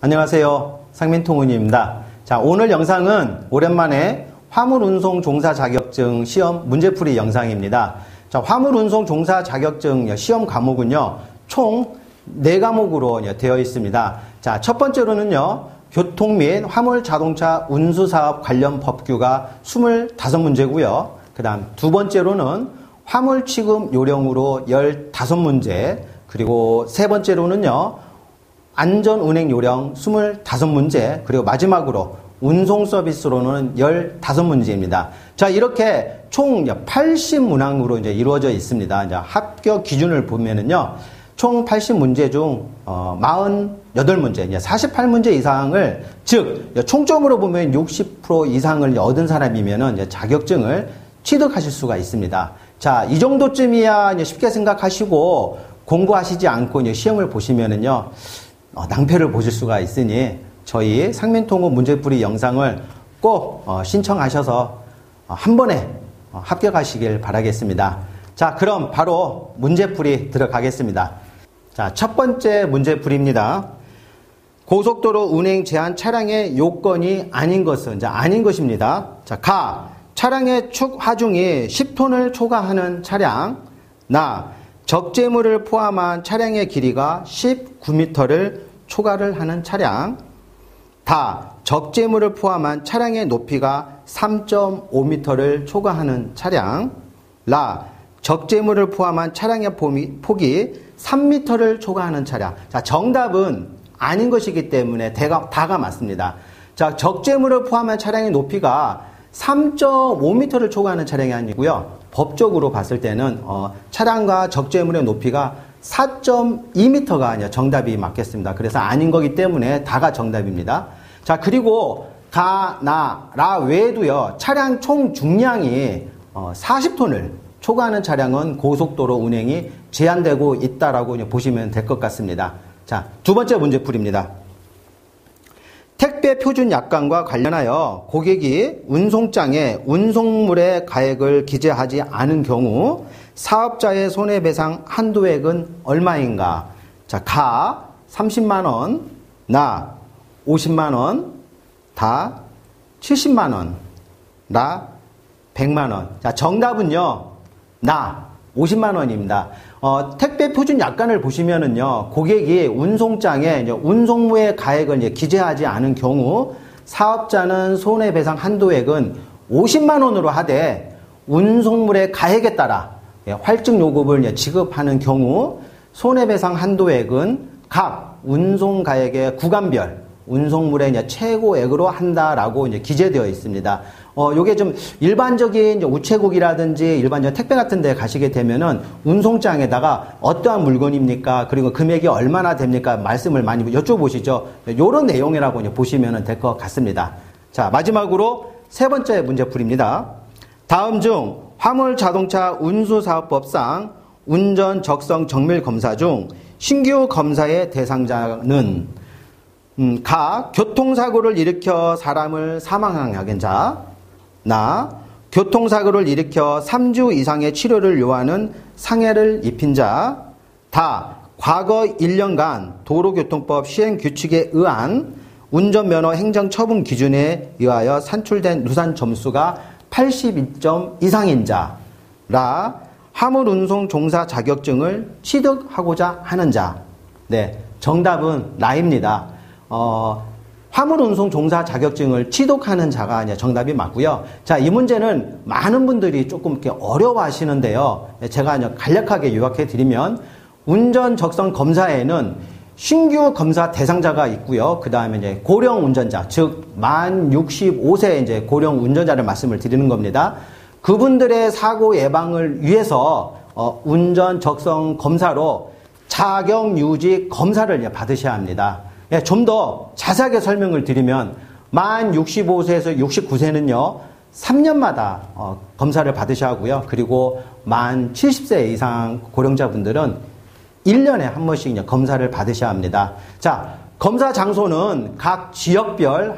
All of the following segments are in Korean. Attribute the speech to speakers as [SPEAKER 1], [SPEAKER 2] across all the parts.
[SPEAKER 1] 안녕하세요. 상민통운입니다. 자, 오늘 영상은 오랜만에 화물운송 종사 자격증 시험 문제풀이 영상입니다. 자, 화물운송 종사 자격증 시험 과목은요, 총 4과목으로 되어 있습니다. 자, 첫 번째로는요, 교통 및 화물 자동차 운수 사업 관련 법규가 25문제고요. 그 다음 두 번째로는 화물 취급 요령으로 15문제, 그리고 세 번째로는요, 안전 운행 요령 25문제, 그리고 마지막으로 운송 서비스로는 15문제입니다. 자, 이렇게 총 80문항으로 이제 이루어져 있습니다. 이제 합격 기준을 보면은요, 총 80문제 중 48문제, 48문제 이상을, 즉 총점으로 보면 60% 이상을 얻은 사람이면은 이제 자격증을 취득하실 수가 있습니다. 자, 이 정도쯤이야 이제 쉽게 생각하시고 공부하시지 않고 이제 시험을 보시면은요, 낭패를 보실 수가 있으니 저희 상민통운 문제풀이 영상을 꼭 신청하셔서 한 번에 합격하시길 바라겠습니다. 자, 그럼 바로 문제풀이 들어가겠습니다. 자, 첫 번째 문제풀이입니다. 고속도로 운행 제한 차량의 요건이 아닌 것은, 자, 아닌 것입니다. 자, 가, 차량의 축 하중이 10톤을 초과하는 차량. 나, 적재물을 포함한 차량의 길이가 19m를 초과를 하는 차량. 다, 적재물을 포함한 차량의 높이가 3.5m를 초과하는 차량. 라, 적재물을 포함한 차량의 폭이 3m를 초과하는 차량. 자, 정답은 아닌 것이기 때문에 다가 맞습니다. 자, 적재물을 포함한 차량의 높이가 3.5m를 초과하는 차량이 아니고요. 법적으로 봤을 때는 차량과 적재물의 높이가 4.2m가 정답이 맞겠습니다. 그래서 아닌 거기 때문에 다가 정답입니다. 자, 그리고 가, 나, 라 외에도요, 차량 총 중량이 40톤을 초과하는 차량은 고속도로 운행이 제한되고 있다라고 보시면 될 것 같습니다. 자, 두 번째 문제풀이입니다. 택배 표준 약관과 관련하여 고객이 운송장에 운송물의 가액을 기재하지 않은 경우 사업자의 손해배상 한도액은 얼마인가? 자, 가 30만원, 나 50만원, 다 70만원, 라 100만원. 자, 정답은요, 나 50만원입니다. 택배 표준 약관을 보시면은요, 고객이 운송장에 이제 운송물의 가액을 이제 기재하지 않은 경우 사업자는 손해배상 한도액은 50만원으로 하되 운송물의 가액에 따라 활증 요금을 지급하는 경우 손해배상 한도액은 각 운송가액의 구간별 운송물의 이제 최고액으로 한다라고 이제 기재되어 있습니다. 요게 좀 일반적인 이제 우체국이라든지 일반적인 택배 같은 데 가시게 되면은 운송장에다가 어떠한 물건입니까? 그리고 금액이 얼마나 됩니까? 말씀을 많이 여쭤보시죠. 요런 내용이라고 이제 보시면 될 것 같습니다. 자, 마지막으로 세 번째 문제풀이입니다. 다음 중 화물 자동차 운수사업법상 운전 적성 정밀 검사 중 신규 검사의 대상자는 가, 교통사고를 일으켜 사람을 사망하게 한 자. 나, 교통사고를 일으켜 3주 이상의 치료를 요하는 상해를 입힌 자. 다, 과거 1년간 도로교통법 시행규칙에 의한 운전면허 행정처분 기준에 의하여 산출된 누산 점수가 82점 이상인 자. 라, 화물운송 종사 자격증을 취득하고자 하는 자. 네, 정답은 라입니다. 화물운송 종사 자격증을 취득하는 자가 이제 정답이 맞고요. 자, 이 문제는 많은 분들이 조금 이렇게 어려워하시는데요. 제가 이제 간략하게 요약해 드리면 운전 적성 검사에는 신규 검사 대상자가 있고요. 그 다음에 이제 고령 운전자, 즉 만 65세 이제 고령 운전자를 말씀을 드리는 겁니다. 그분들의 사고 예방을 위해서 운전 적성 검사로 자격 유지 검사를 받으셔야 합니다. 예, 좀 더 자세하게 설명을 드리면 만 65세에서 69세는요 3년마다 검사를 받으셔야 하고요. 그리고 만 70세 이상 고령자분들은 1년에 한 번씩 이제 검사를 받으셔야 합니다. 자, 검사 장소는 각 지역별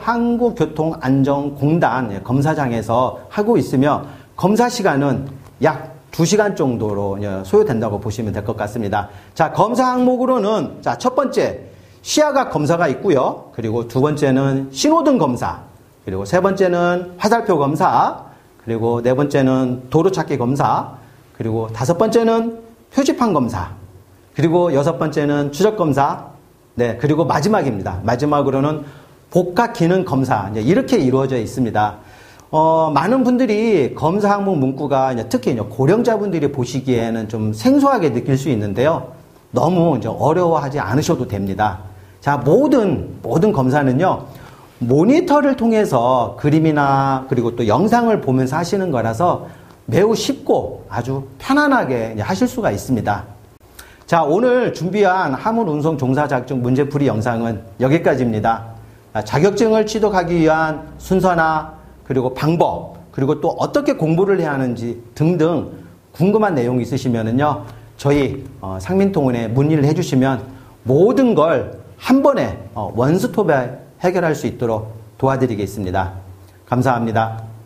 [SPEAKER 1] 한국교통안전공단 검사장에서 하고 있으며 검사 시간은 약 2시간 정도로 소요된다고 보시면 될 것 같습니다. 자, 검사 항목으로는 자, 첫 번째 시야각 검사가 있고요. 그리고 두 번째는 신호등 검사, 그리고 세 번째는 화살표 검사, 그리고 네 번째는 도로찾기 검사, 그리고 다섯 번째는 표지판 검사, 그리고 여섯 번째는 추적 검사, 네, 그리고 마지막입니다. 마지막으로는 복합 기능 검사, 이렇게 이루어져 있습니다. 많은 분들이 검사 항목 문구가 특히 고령자분들이 보시기에는 좀 생소하게 느낄 수 있는데요. 너무 어려워하지 않으셔도 됩니다. 자, 모든 검사는요, 모니터를 통해서 그림이나 그리고 또 영상을 보면서 하시는 거라서 매우 쉽고 아주 편안하게 하실 수가 있습니다. 자, 오늘 준비한 화물운송 종사 자격증 문제풀이 영상은 여기까지입니다. 자격증을 취득하기 위한 순서나 그리고 방법, 그리고 또 어떻게 공부를 해야 하는지 등등 궁금한 내용이 있으시면은요, 저희 상민통운에 문의를 해주시면 모든 걸 한 번에 원스톱에 해결할 수 있도록 도와드리겠습니다. 감사합니다.